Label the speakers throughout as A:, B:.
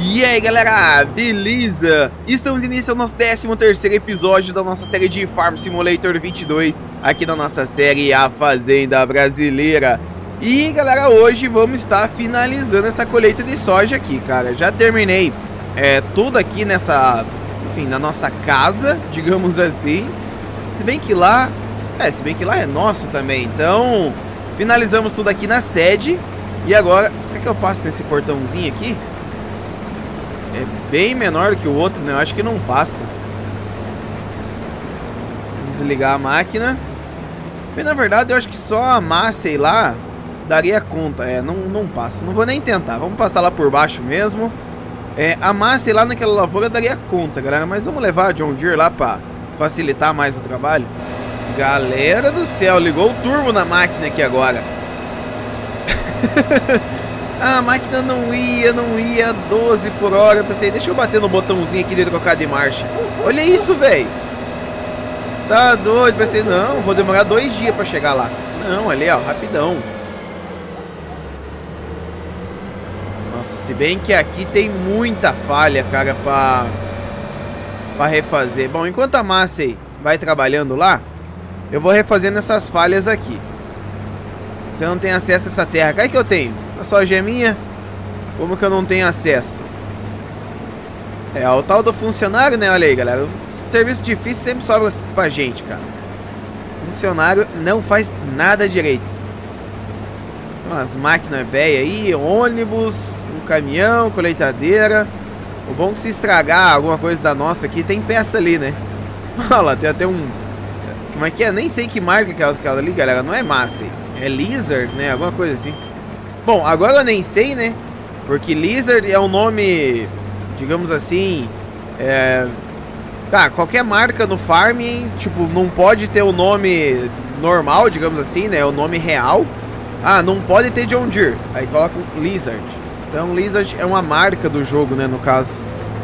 A: E aí galera, beleza? Estamos iniciando o nosso 13º episódio da nossa série de Farm Simulator 22 aqui na nossa série A Fazenda Brasileira. E galera, hoje vamos estar finalizando essa colheita de soja aqui, cara. Já terminei tudo aqui nessa, enfim, na nossa casa, digamos assim. Se bem que lá é nosso também, então finalizamos tudo aqui na sede. E agora, será que eu passo nesse portãozinho aqui? É bem menor que o outro, né? Eu acho que não passa. Vamos desligar a máquina. Mas na verdade eu acho que só a Massey lá daria conta. Não passa. Não vou nem tentar. Vamos passar lá por baixo mesmo. A Massey lá naquela lavoura daria conta, galera. Mas vamos levar a John Deere lá pra facilitar mais o trabalho. Galera do céu, ligou o turbo na máquina aqui agora. A máquina não ia 12 por hora. Eu pensei, deixa eu bater no botãozinho aqui de trocar de marcha. Olha isso, velho. Tá doido. Pensei, não, vou demorar 2 dias pra chegar lá. Não, ali, ó, rapidão. Nossa, se bem que aqui tem muita falha, cara, pra refazer. Bom, enquanto a Massey vai trabalhando lá, eu vou refazendo essas falhas aqui. Você não tem acesso a essa terra. Cai que eu tenho. A soja é minha. Como que eu não tenho acesso? O tal do funcionário, né? Olha aí, galera. O serviço difícil sempre sobra pra gente, cara. Funcionário não faz nada direito. Umas máquinas velhas aí, ônibus, um caminhão, colheitadeira. O bom é que se estragar alguma coisa da nossa aqui, tem peça ali, né? Olha lá, tem até um... Como é que é? Nem sei que marca que é aquela ali, galera. Não é Massey. É Lizard, né? Alguma coisa assim. Bom, agora eu nem sei, né? Porque Lizard é um nome, digamos assim, cara, qualquer marca no farming, tipo, não pode ter o nome normal, digamos assim, né? O nome real. Ah, não pode ter John Deere. Aí coloca Lizard. Então, Lizard é uma marca do jogo, né? No caso.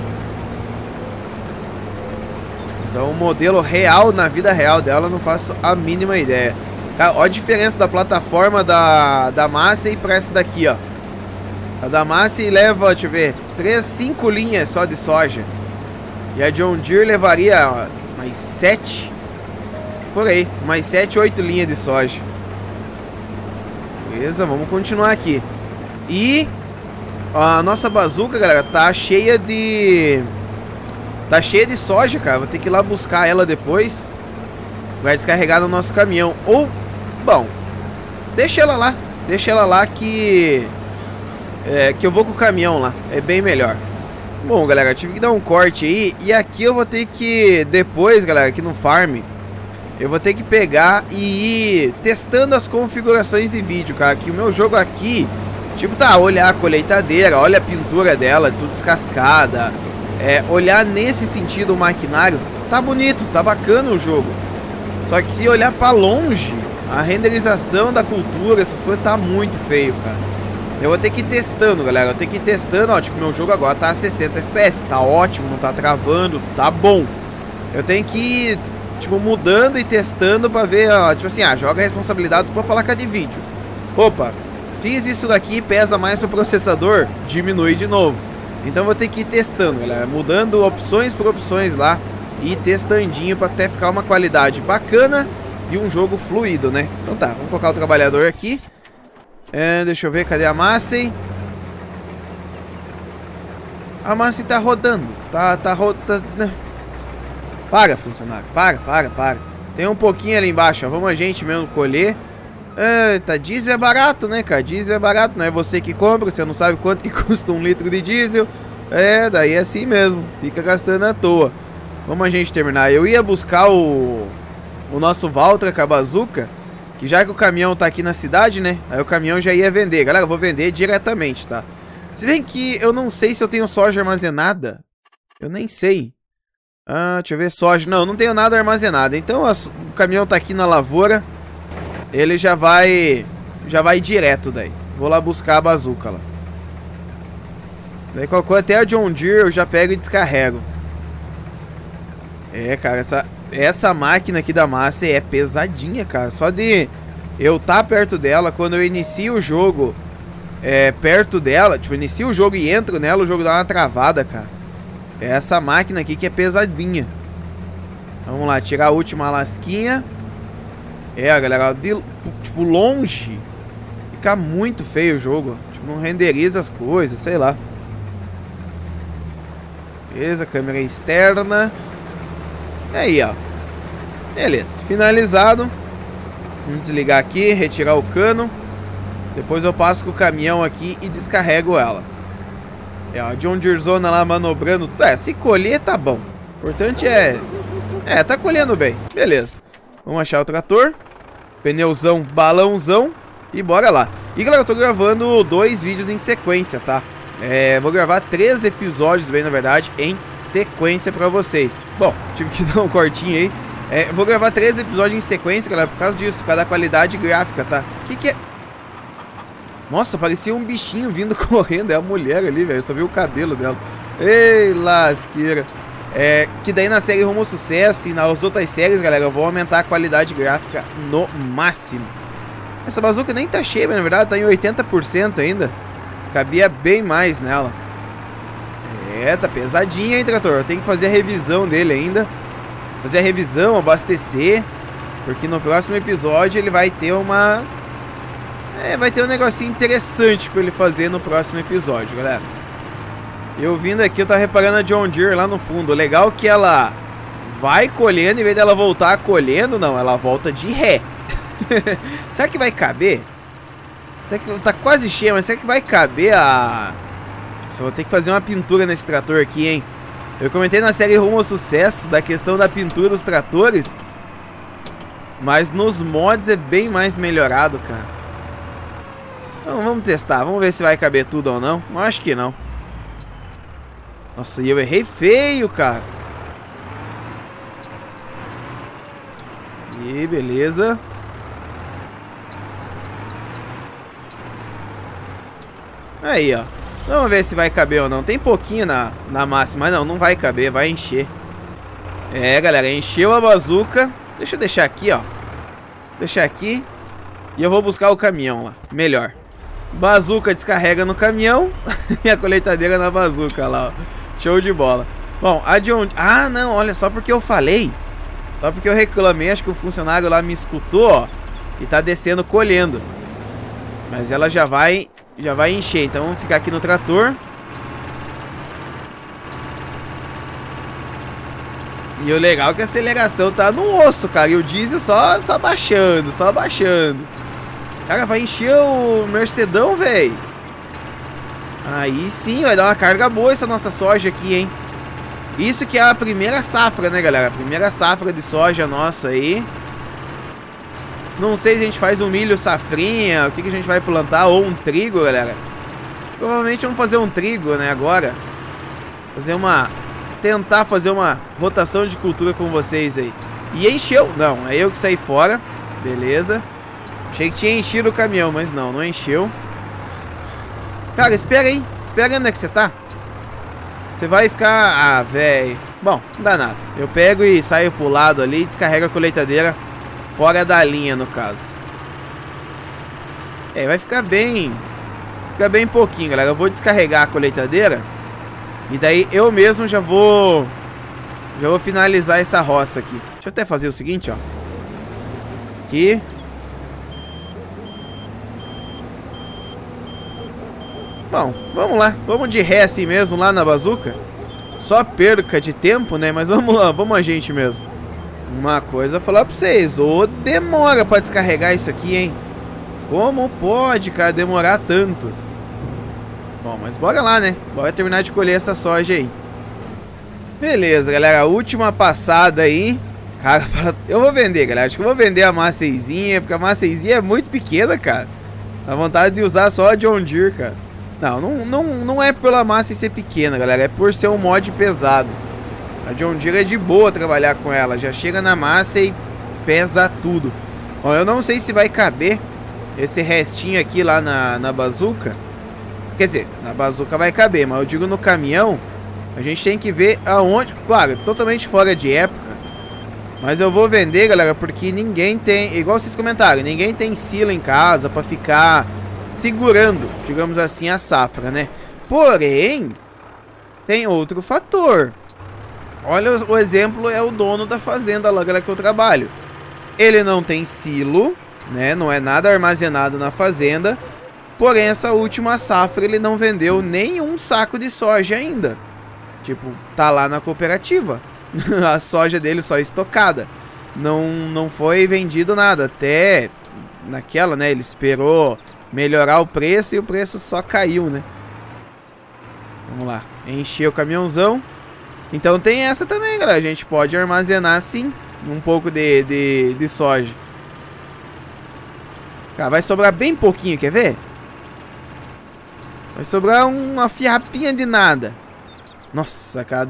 A: Então, o modelo real, na vida real dela, eu não faço a mínima ideia. Olha a diferença da plataforma da Massey para essa daqui, ó. A da Massey leva, deixa eu ver, 5 linhas só de soja. E a John Deere levaria mais 7. Por aí, mais 7, 8 linhas de soja. Beleza, vamos continuar aqui. E a nossa bazuca, galera, tá cheia de... Tá cheia de soja, cara. Vou ter que ir lá buscar ela depois. Vai descarregar no nosso caminhão. Ou... Bom, deixa ela lá que eu vou com o caminhão lá, é bem melhor. Bom, galera, eu tive que dar um corte aí. E aqui eu vou ter que, depois, galera, aqui no farm, eu vou ter que pegar e ir testando as configurações de vídeo, cara. Que o meu jogo aqui, tipo, tá, olhar a colheitadeira, olha a pintura dela, tudo descascada. Olhar nesse sentido o maquinário, tá bonito, tá bacana o jogo. Só que se olhar pra longe, a renderização da cultura, essas coisas, tá muito feio, cara. Eu vou ter que ir testando, galera. Eu vou ter que ir testando, ó. Tipo, meu jogo agora tá a 60 FPS. Tá ótimo, não tá travando, tá bom. Eu tenho que ir, tipo, mudando e testando pra ver, ó. Tipo assim, joga a responsabilidade pra placa de vídeo. Opa, fiz isso daqui, pesa mais pro processador, diminui de novo. Então eu vou ter que ir testando, galera. Mudando opções por opções lá. E testandinho pra até ficar uma qualidade bacana e um jogo fluido, né? Então tá, vamos colocar o trabalhador aqui. Deixa eu ver, cadê a Massey? A Massey tá rodando. Tá rodando. Para, funcionário. Para. Tem um pouquinho ali embaixo, ó. Vamos a gente mesmo colher. Diesel é barato, né, cara? Diesel é barato, não é você que compra. Você não sabe quanto que custa 1 litro de diesel. Daí é assim mesmo. Fica gastando à toa. Vamos a gente terminar. Eu ia buscar o nosso Valtra com a bazuca, que já que o caminhão tá aqui na cidade, né? Aí o caminhão já ia vender. Galera, eu vou vender diretamente, tá? Se bem que eu não sei se eu tenho soja armazenada. Eu nem sei. Deixa eu ver, soja. Não, eu não tenho nada armazenado. Então o caminhão tá aqui na lavoura. Ele já vai direto daí. Vou lá buscar a bazuca lá. Daí qualquer coisa, até a John Deere eu já pego e descarrego. Cara, essa máquina aqui da Massey é pesadinha, cara. Só de eu estar perto dela, quando eu inicio o jogo, perto dela, tipo, inicia o jogo e entro nela, o jogo dá uma travada, cara. É essa máquina aqui que é pesadinha. Vamos lá, tirar a última lasquinha. Galera, tipo, longe fica muito feio o jogo. Tipo, não renderiza as coisas, sei lá. Beleza, câmera externa. Aí, ó. Beleza, finalizado. Vamos desligar aqui, retirar o cano. Depois eu passo com o caminhão aqui e descarrego ela. A John Deere Zona lá manobrando. Se colher tá bom. O importante tá colhendo bem. Beleza. Vamos achar o trator. Pneuzão, balãozão. E bora lá. E galera, eu tô gravando 2 vídeos em sequência, tá? Vou gravar 3 episódios, bem na verdade, em sequência pra vocês. Bom, tive que dar um cortinho aí. Vou gravar 3 episódios em sequência, galera, por causa disso, por causa da qualidade gráfica, tá? Que é? Nossa, parecia um bichinho vindo correndo. É a mulher ali, velho. Eu só vi o cabelo dela. Ei, lasqueira. Que daí na série Rumo ao Sucesso e nas outras séries, galera, eu vou aumentar a qualidade gráfica no máximo. Essa bazuca nem tá cheia, na verdade, tá em 80% ainda. Cabia bem mais nela. Tá pesadinha, hein, trator? Eu tenho que fazer a revisão dele ainda. Fazer a revisão, abastecer. Porque no próximo episódio ele vai ter uma... vai ter um negocinho interessante pra ele fazer no próximo episódio, galera. Eu vindo aqui, eu tava reparando a John Deere lá no fundo. O legal é que ela vai colhendo, em vez dela voltar colhendo, não, ela volta de ré. Será que vai caber? Tá quase cheio, mas será que vai caber a... Só vou ter que fazer uma pintura nesse trator aqui, hein? Eu comentei na série Rumo ao Sucesso da questão da pintura dos tratores, mas nos mods é bem mais melhorado, cara. Então vamos testar, vamos ver se vai caber tudo ou não. Eu acho que não. Nossa, e eu errei feio, cara. E beleza. Aí, ó. Vamos ver se vai caber ou não. Tem pouquinho na máxima, mas não vai caber, vai encher. Galera, encheu a bazuca. Deixa eu deixar aqui, ó. Deixar aqui. E eu vou buscar o caminhão lá. Melhor. Bazuca descarrega no caminhão. E a colheitadeira na bazuca lá, ó. Show de bola. Bom, a de onde... Ah, não, olha, só porque eu falei. Só porque eu reclamei, acho que o funcionário lá me escutou, ó. E tá descendo colhendo. Mas ela já vai encher. Então vamos ficar aqui no trator. E o legal é que a aceleração tá no osso, cara. E o diesel só baixando, só baixando. Cara, vai encher o Mercedão, velho. Aí sim, vai dar uma carga boa essa nossa soja aqui, hein. Isso que é a primeira safra, né, galera? A primeira safra de soja nossa aí. Não sei se a gente faz um milho safrinha, o que a gente vai plantar, ou um trigo, galera. Provavelmente vamos fazer um trigo, né, agora. Tentar fazer uma rotação de cultura com vocês aí. E encheu. Não, é eu que saí fora. Beleza. Achei que tinha enchido o caminhão, mas não encheu. Cara, espera aí. Espera aí onde é que você tá. Você vai ficar... Ah, velho. Bom, não dá nada. Eu pego e saio pro lado ali e descarrego a colheitadeira fora da linha, no caso. Vai ficar bem... Fica bem pouquinho, galera. Eu vou descarregar a colheitadeira. E daí eu mesmo já vou finalizar essa roça aqui. Deixa eu até fazer o seguinte, ó. Aqui. Bom, vamos lá. Vamos de ré assim mesmo lá na bazuca. Só perca de tempo, né? Mas vamos lá, vamos a gente mesmo. Uma coisa eu vou falar pra vocês. Demora pra descarregar isso aqui, hein? Como pode, cara, demorar tanto? Bom, mas bora lá, né? Bora terminar de colher essa soja aí. Beleza, galera. A última passada aí. Cara, eu vou vender, galera. Acho que eu vou vender a maceizinha, porque a maceizinha é muito pequena, cara. Dá vontade de usar só a John Deere, cara. Não é pela massa ser pequena, galera. É por ser um mod pesado. A John Deere é de boa trabalhar com ela. Já chega na massa e pesa tudo. Bom, eu não sei se vai caber esse restinho aqui lá na bazuca. Quer dizer, na bazuca vai caber, mas eu digo no caminhão. A gente tem que ver aonde. Claro, totalmente fora de época. Mas eu vou vender, galera, porque ninguém tem... Igual vocês comentaram, ninguém tem silo em casa pra ficar segurando, digamos assim, a safra, né? Porém, tem outro fator. Olha, o exemplo é o dono da fazenda lá que eu trabalho. Ele não tem silo, né? Não é nada armazenado na fazenda. Porém, essa última safra ele não vendeu nenhum saco de soja ainda. Tipo, tá lá na cooperativa. A soja dele só estocada. Não foi vendido nada. Até naquela, né? Ele esperou melhorar o preço e o preço só caiu, né? Vamos lá. Encher o caminhãozão. Então tem essa também, galera. A gente pode armazenar, sim, um pouco de soja. Cara, vai sobrar bem pouquinho, quer ver? Vai sobrar uma fiapinha de nada. Nossa, cara.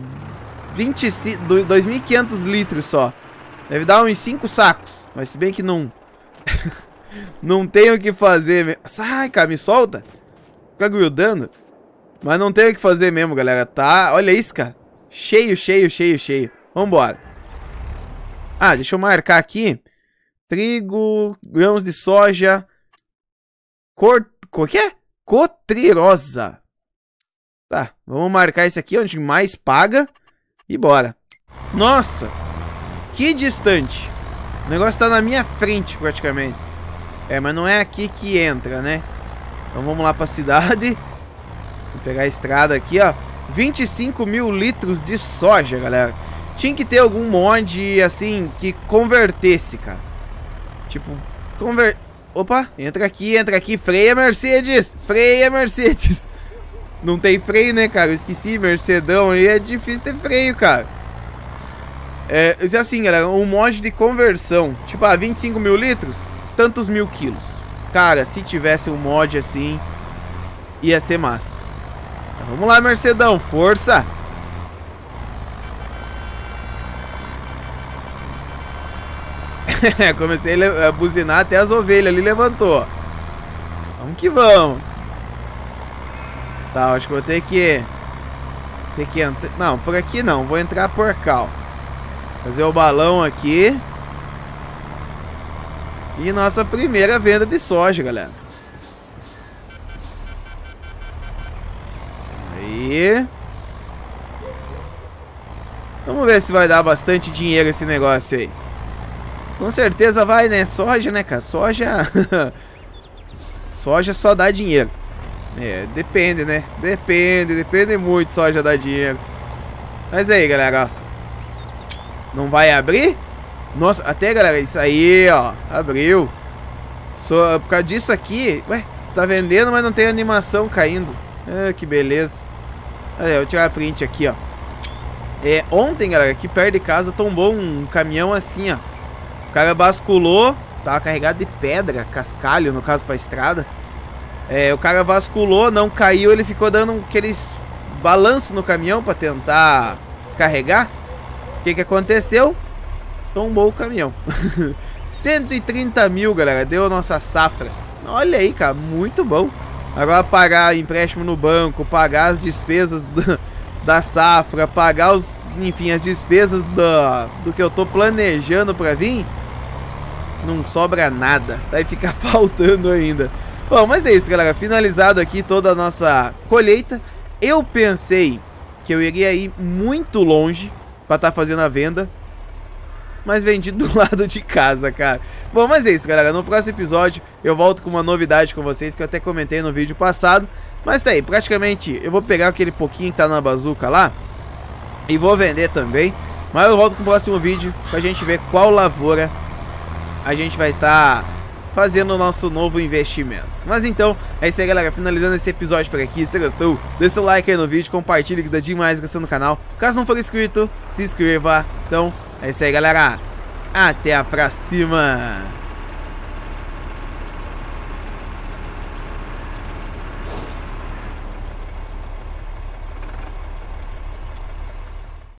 A: 2.500 litros só. Deve dar uns 5 sacos. Mas se bem que não... não tem o que fazer. Sai, cara, me solta. Fica grudando. Mas não tem o que fazer mesmo, galera. Tá, olha isso, cara. Cheio, cheio, cheio, cheio. Vambora. Ah, deixa eu marcar aqui. Trigo, grãos de soja. O que é? Cotrirosa. Tá, vamos marcar isso aqui onde mais paga. E bora. Nossa, que distante. O negócio tá na minha frente praticamente. É, mas não é aqui que entra, né? Então vamos lá pra cidade. Vou pegar a estrada aqui, ó. 25 mil litros de soja, galera. Tinha que ter algum mod, assim, que convertesse, cara. Tipo, Opa, entra aqui. Freia, Mercedes. Freia, Mercedes. Não tem freio, né, cara? Eu esqueci, Mercedão aí é difícil ter freio, cara. É, assim, galera, um mod de conversão. Tipo, 25 mil litros, tantos mil quilos. Cara, se tivesse um mod assim, ia ser massa. Vamos lá, Mercedão, força! Comecei a buzinar, até as ovelhas ali levantou. Vamos que vamos. Tá, acho que vou ter que entrar. Não, por aqui não, vou entrar por cá, ó. Fazer o balão aqui. E nossa primeira venda de soja, galera. Aí. Vamos ver se vai dar bastante dinheiro esse negócio aí. Com certeza vai, né? Soja, né, cara? Soja... soja só dá dinheiro. É, depende, né? Depende muito, soja dá dinheiro. Mas aí, galera, ó. Não vai abrir? Nossa, até, galera, isso aí, ó. Abriu. Só por causa disso aqui... Ué, tá vendendo, mas não tem animação caindo. Ah, que beleza. Aí, eu vou tirar a print aqui, ó. É, ontem, galera, aqui perto de casa tombou um caminhão assim, ó. O cara basculou, tava carregado de pedra, cascalho, no caso, pra estrada. É, o cara basculou, não caiu, ele ficou dando aqueles balanços no caminhão pra tentar descarregar. O que que aconteceu? Tombou o caminhão. 130 mil, galera, deu a nossa safra. Olha aí, cara, muito bom. Agora pagar empréstimo no banco, pagar as despesas da safra, pagar enfim, as despesas do que eu tô planejando pra vir, não sobra nada, vai ficar faltando ainda. Bom, mas é isso, galera, finalizado aqui toda a nossa colheita. Eu pensei que eu iria ir muito longe pra estar fazendo a venda, mas vendi do lado de casa, cara. Bom, mas é isso, galera, no próximo episódio eu volto com uma novidade com vocês, que eu até comentei no vídeo passado. Mas tá aí, praticamente eu vou pegar aquele pouquinho que tá na bazuca lá e vou vender também. Mas eu volto com o próximo vídeo pra gente ver qual lavoura a gente vai estar fazendo o nosso novo investimento. Mas então, é isso aí, galera, finalizando esse episódio por aqui. Se você gostou, deixa seu like aí no vídeo, compartilha que dá demais gostando do canal. Caso não for inscrito, se inscreva. Então, é isso aí, galera. Até a próxima!